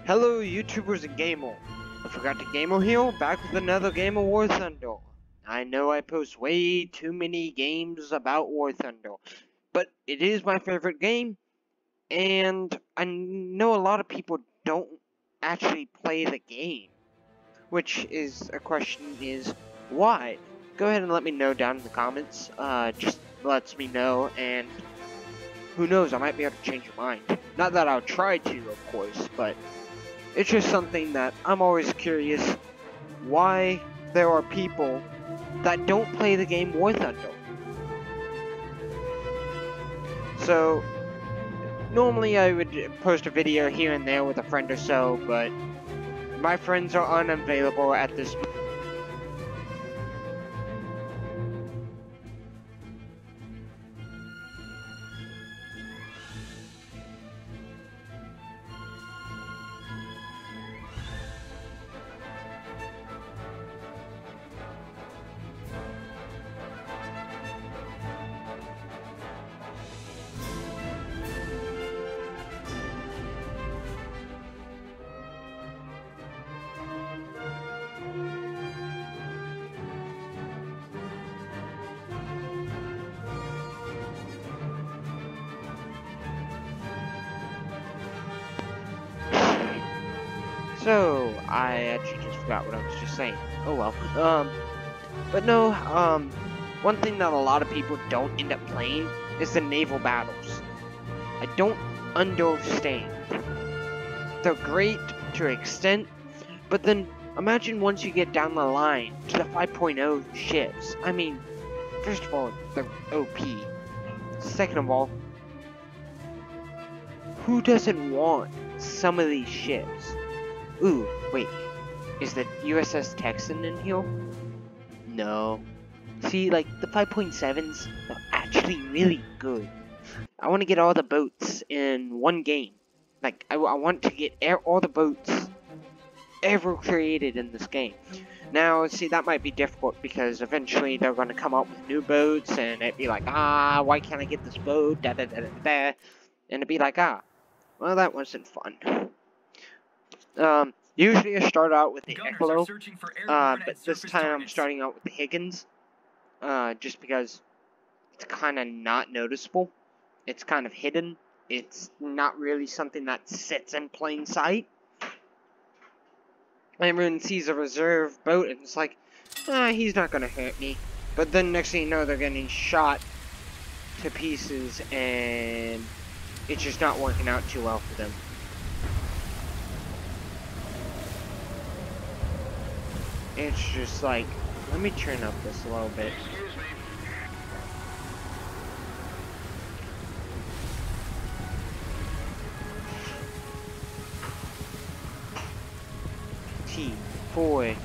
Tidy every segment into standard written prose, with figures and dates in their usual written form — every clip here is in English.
Hello YouTubers and Gamer. I forgot to Gamer here, back with another game of War Thunder. I know I post way too many games about War Thunder, but it is my favorite game, and I know a lot of people don't actually play the game. Which is, a question is, why? Go ahead and let me know down in the comments, just lets me know, and who knows, I might be able to change your mind. Not that I'll try to, of course, but it's just something that I'm always curious why there are people that don't play the game War Thunder. So, normally I would post a video here and there with a friend or so, but my friends are unavailable at this moment. So, I actually just forgot what I was just saying. Oh well. But no, one thing that a lot of people don't end up playing is the naval battles. I don't understand. They're great to an extent, but then imagine once you get down the line to the 5.0 ships. I mean, first of all, they're OP. Second of all, who doesn't want some of these ships? Ooh, wait, is the USS Texan in here? No. See, like, the 5.7s are actually really good. I want to get all the boats in one game. Like, I want to get all the boats ever created in this game. Now, see, that might be difficult because eventually they're going to come up with new boats and it'd be like, why can't I get this boat? Da da da da da. And it'd be like, well, that wasn't fun. Usually I start out with the Ecolo, but this time I'm starting out with the Higgins, just because it's kind of not noticeable. It's kind of hidden. It's not really something that sits in plain sight. Everyone sees a reserve boat and it's like, he's not gonna hurt me. But then next thing you know, they're getting shot to pieces and it's just not working out too well for them. It's just like, let me turn up this a little bit. T4.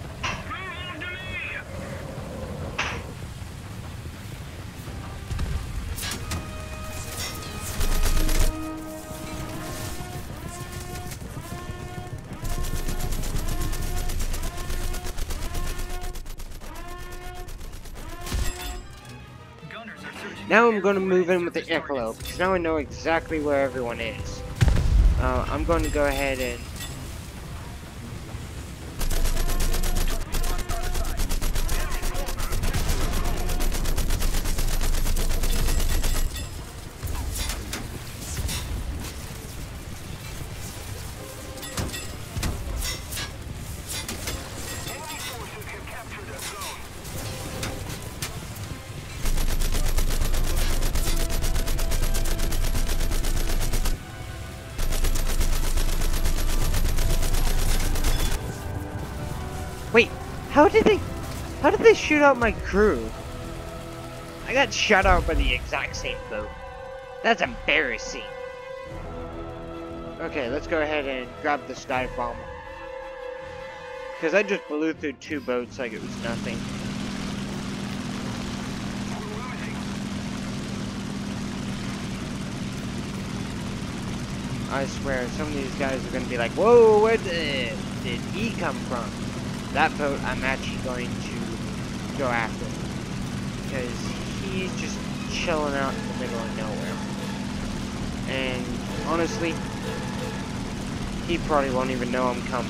Now I'm going to move in with the Ecolo, because now I know exactly where everyone is. I'm going to go ahead and... Wait, how did they shoot out my crew? I got shot out by the exact same boat. That's embarrassing. Okay, let's go ahead and grab this dive bomb. Because I just blew through 2 boats like it was nothing. I swear, some of these guys are going to be like, whoa, where did he come from? That boat I'm actually going to go after. Because he's just chilling out in the middle of nowhere. And honestly, He probably won't even know I'm coming.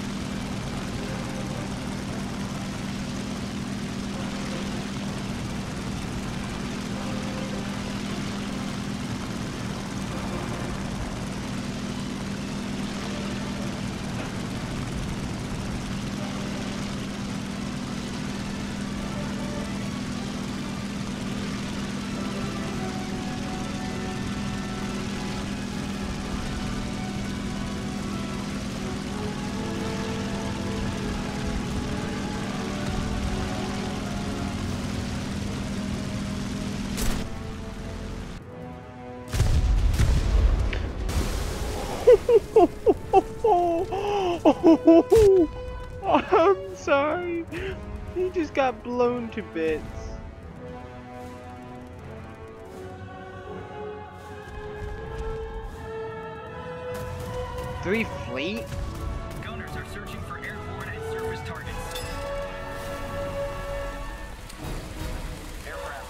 I'm sorry. He just got blown to bits. Three fleet? Gunners are searching for airborne and surface targets. Aircraft.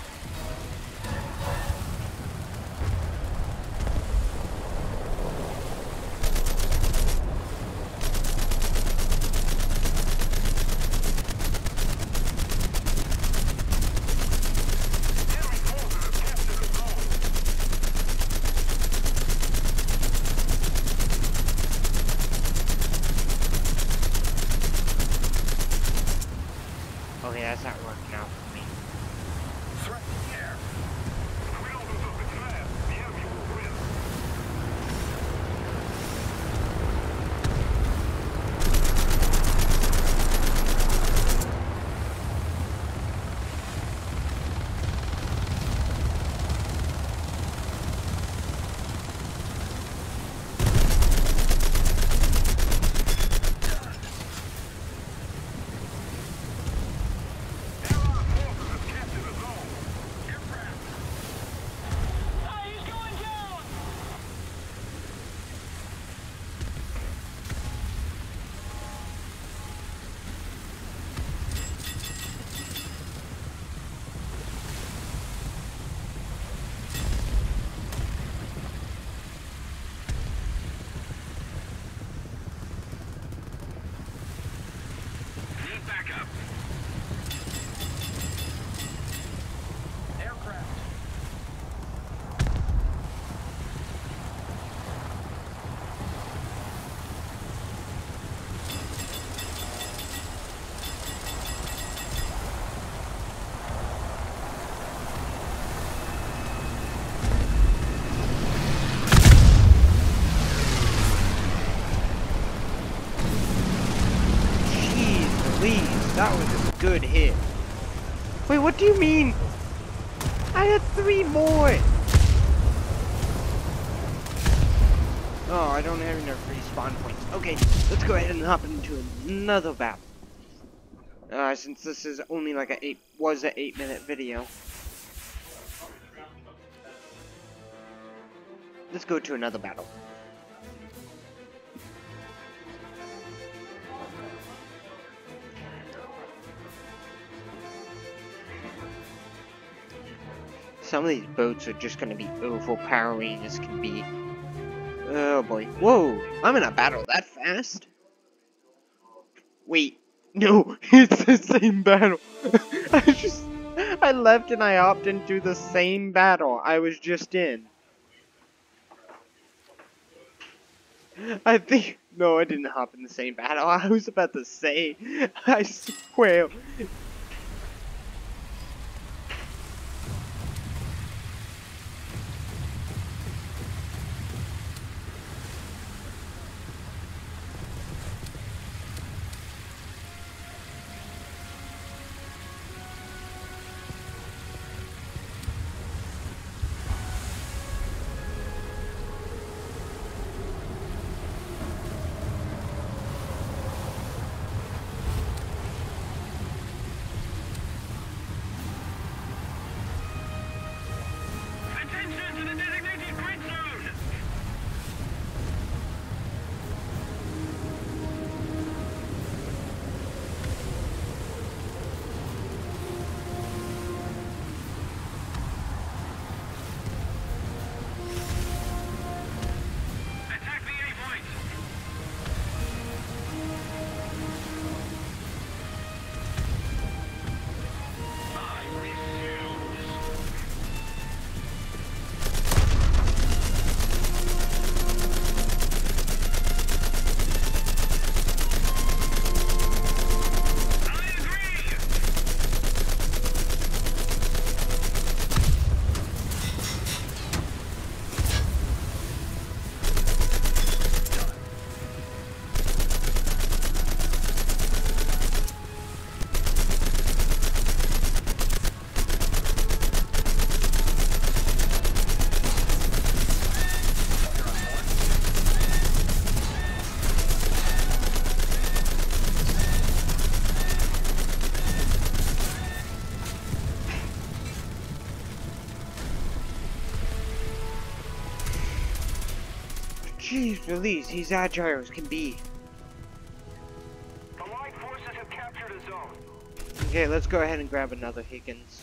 Okay, that's not working out for me. Threat in the air. If we don't do something fast, the enemy will win. Need backup. Aircraft. Jeez Louise, that was a good hit. Wait, what do you mean? I had 3 more! Oh, I don't have enough respawn points. Okay, let's go ahead and hop into another battle. Since this is only like an 8-minute video. Let's go to another battle. Some of these boats are just gonna be overpowering as can be. Oh boy. Whoa! I'm in a battle that fast? Wait. No, it's the same battle. I left and I hopped into the same battle I was just in. No, I didn't hop in the same battle. I was about to say, I swear. Jeez, Louise, he's agile as can be. Allied forces have captured a zone. Okay, let's go ahead and grab another Higgins.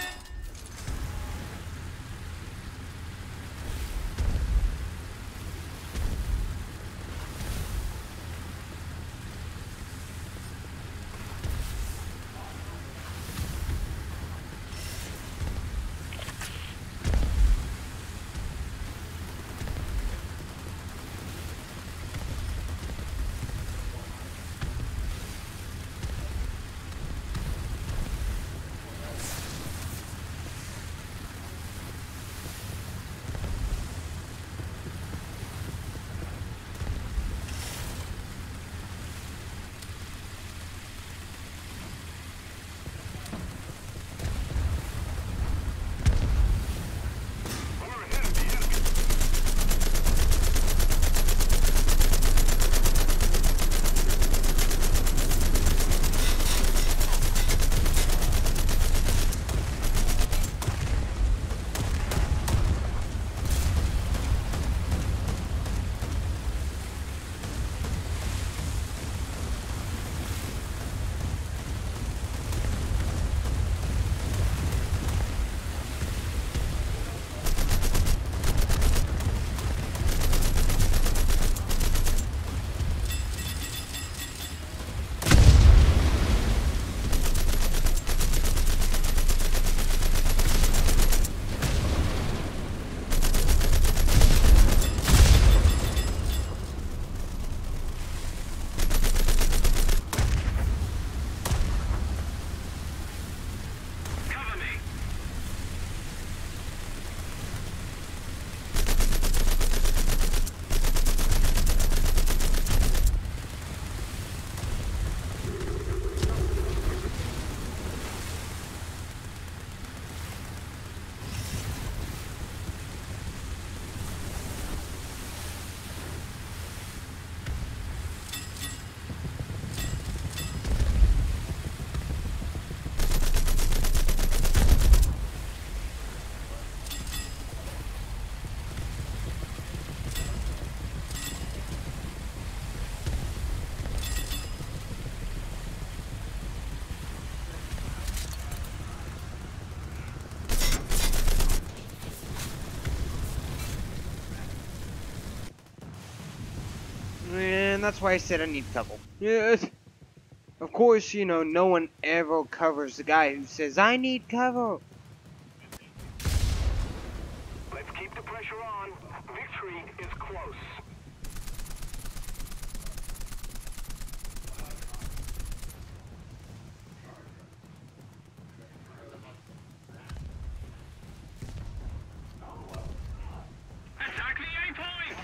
We're ahead of the enemy. Cover me. And that's why I said I need cover. Yes. Of course, you know, no one ever covers the guy who says, I need cover. Let's keep the pressure on. Victory is close. Attack the A point!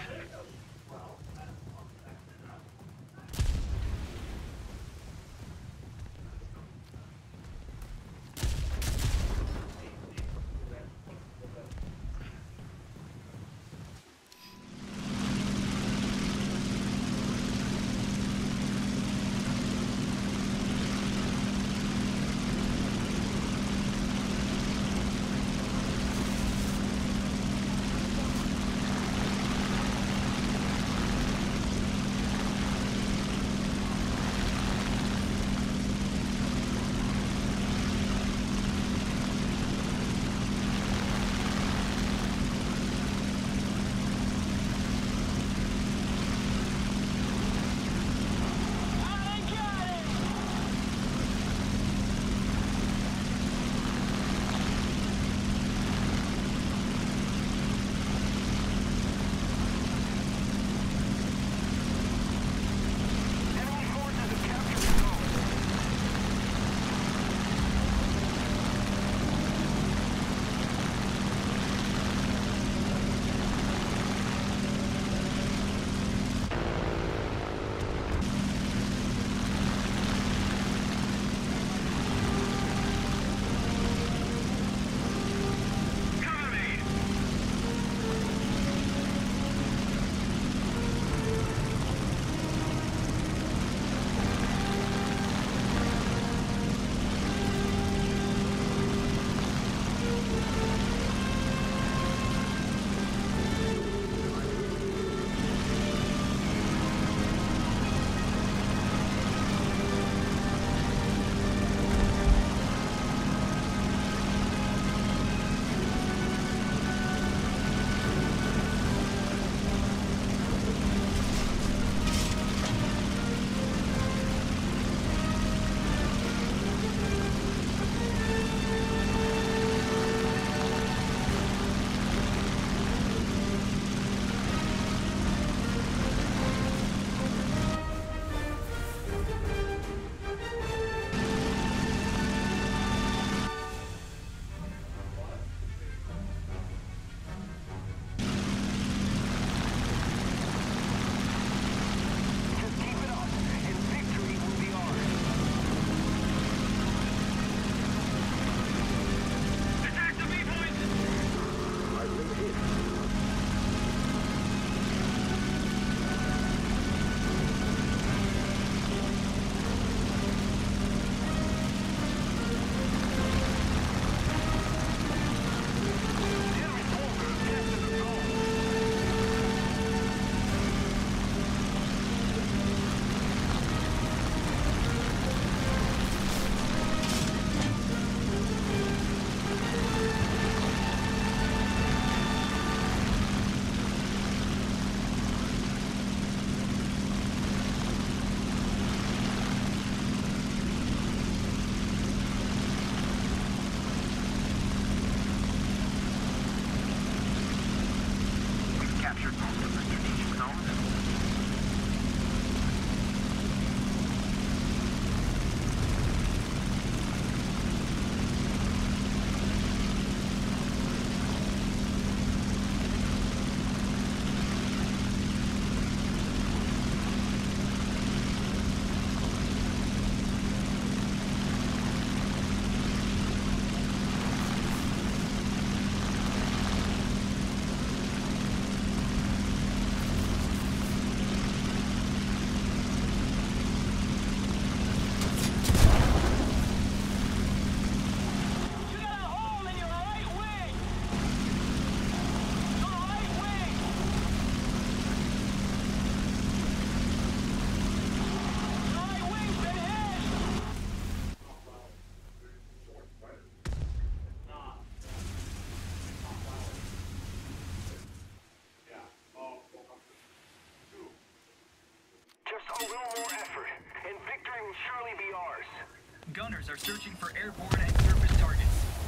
Gunners are searching for airborne and surface targets.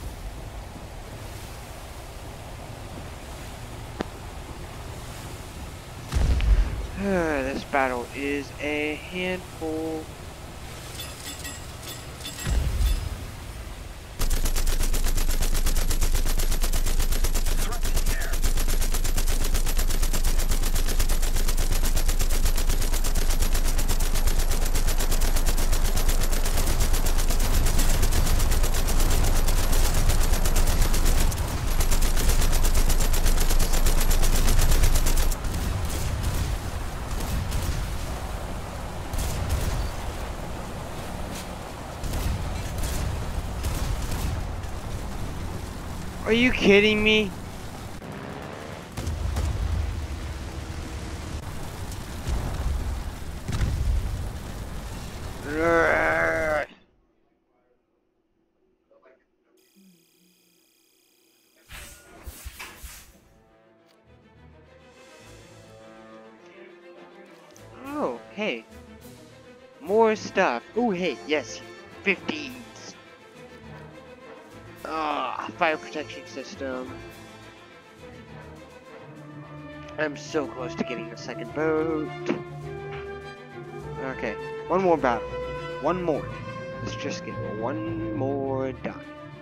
This battle is a handful. Threatening air. Are you kidding me? Oh, hey. More stuff. Oh, hey, yes. 50s. Fire protection system. I'm so close to getting a second boat. Okay, one more battle. One more. Let's just get one more done.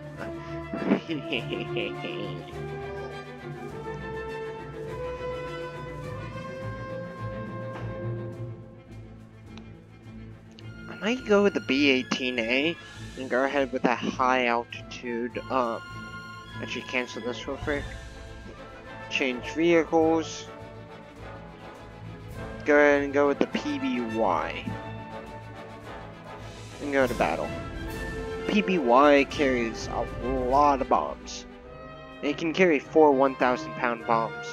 I might go with the B-18A and go ahead with that high altitude. Actually cancel this real quick. Change vehicles. Go ahead and go with the PBY. And go to battle. PBY carries a lot of bombs. It can carry 4 1,000-pound bombs.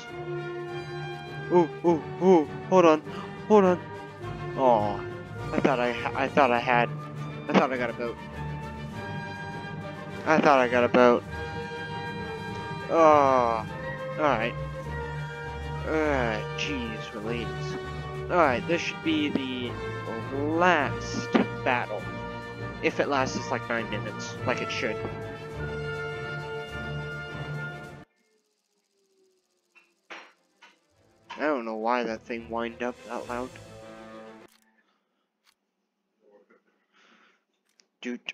Ooh, hold on. Oh, I thought I got a boat. Oh, alright. Jeez, Louise. Alright, this should be the last battle. If it lasts like 9 minutes, like it should. I don't know why that thing whined up that loud. Doot.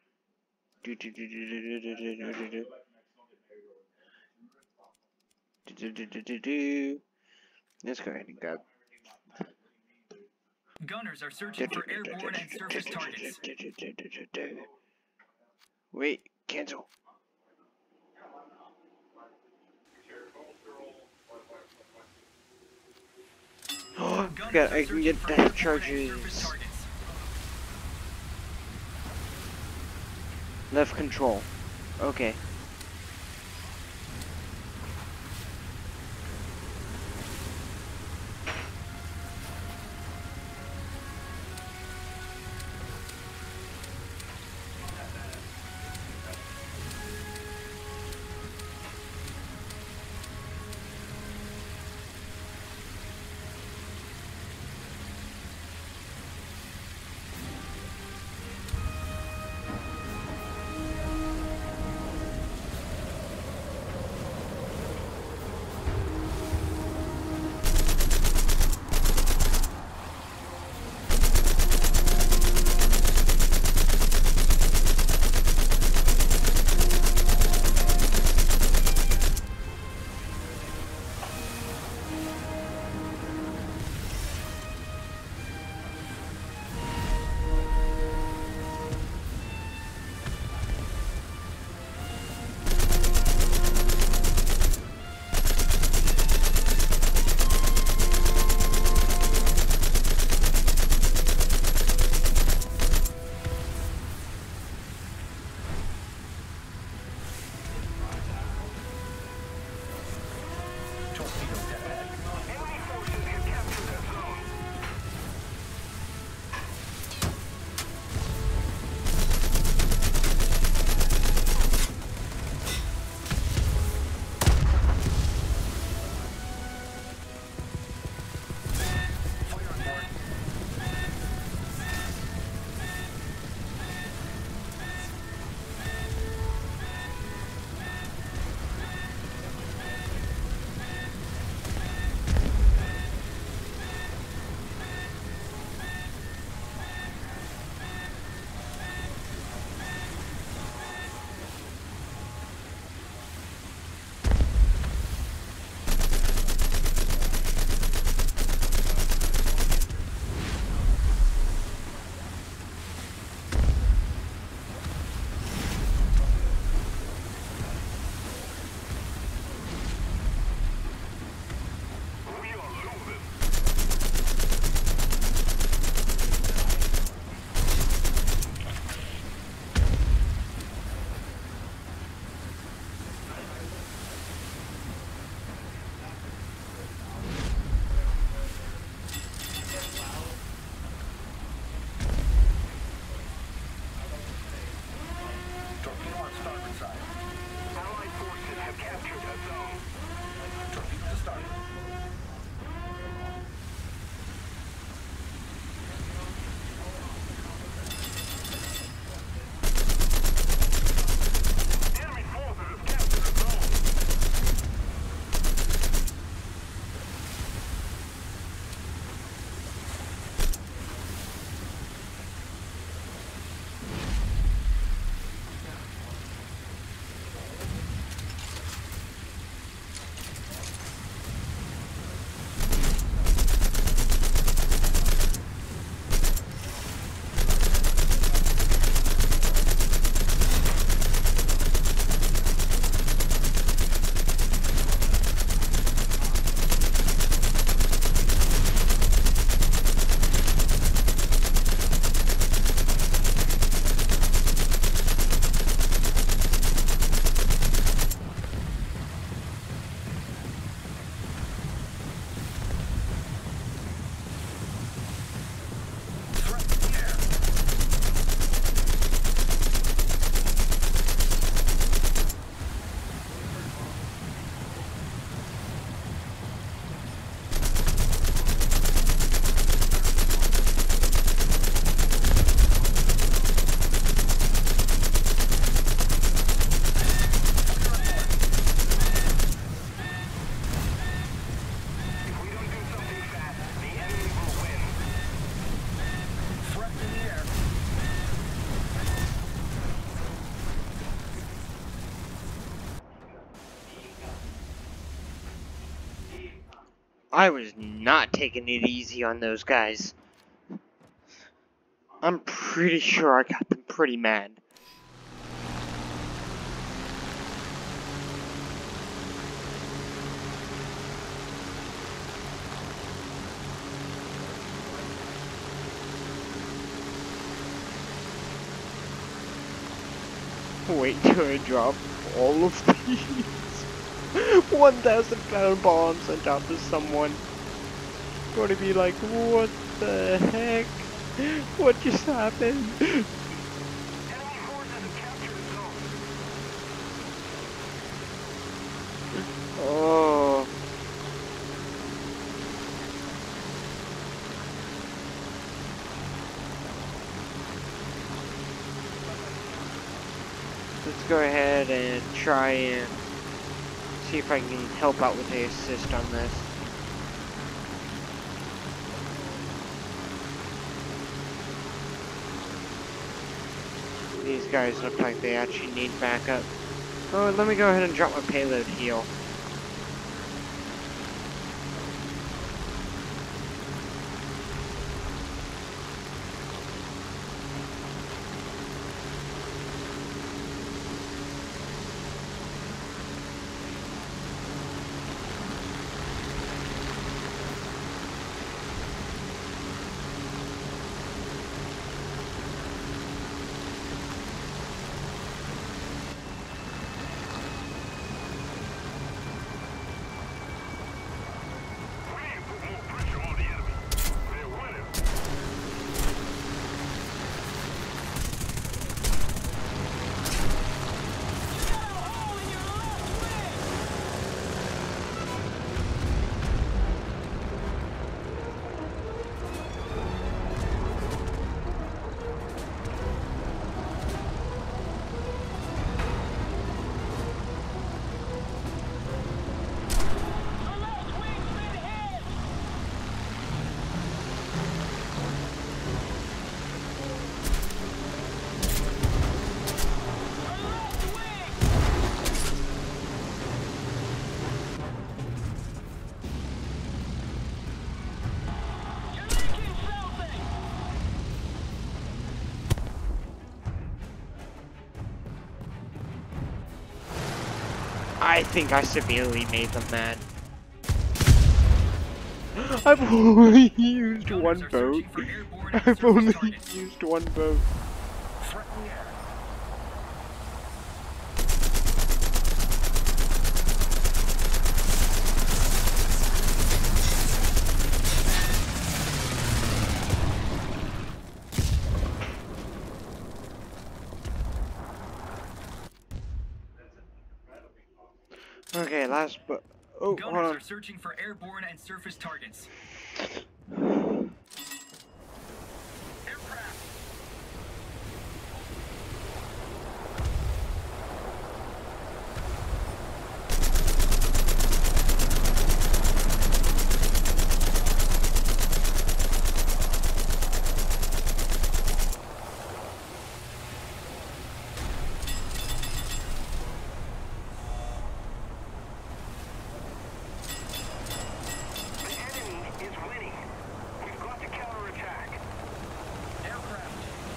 Let's go ahead and grab. Gunners are searching for airborne and surface targets. Wait, cancel. Oh, forgot I can get death charges. Left control. Okay. I was not taking it easy on those guys. I'm pretty sure I got them pretty mad. Wait till I drop all of these 1,000-pound bombs on top of someone. Gonna be like, what the heck? What just happened? Enemy forces have captured a zone. Oh. Let's go ahead and try and see if I can help out with the assist on this. These guys look like they actually need backup. Oh, let me go ahead and drop my payload heal. We need to put more pressure on the enemy. They're winning. I think I severely made them mad. I've only used one Gunners are boat. searching for airborne and I've surface only targets. used one boat. Threat in the air. Okay, last but oh, hold Gunners on. are searching for airborne and surface targets. Aircraft. The enemy is winning. We've got to counterattack. Aircraft.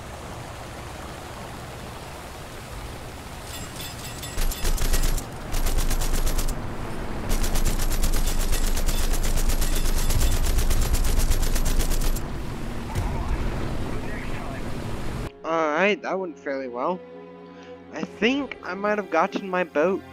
The next time. Alright, that went fairly well. I think I might have gotten my boat.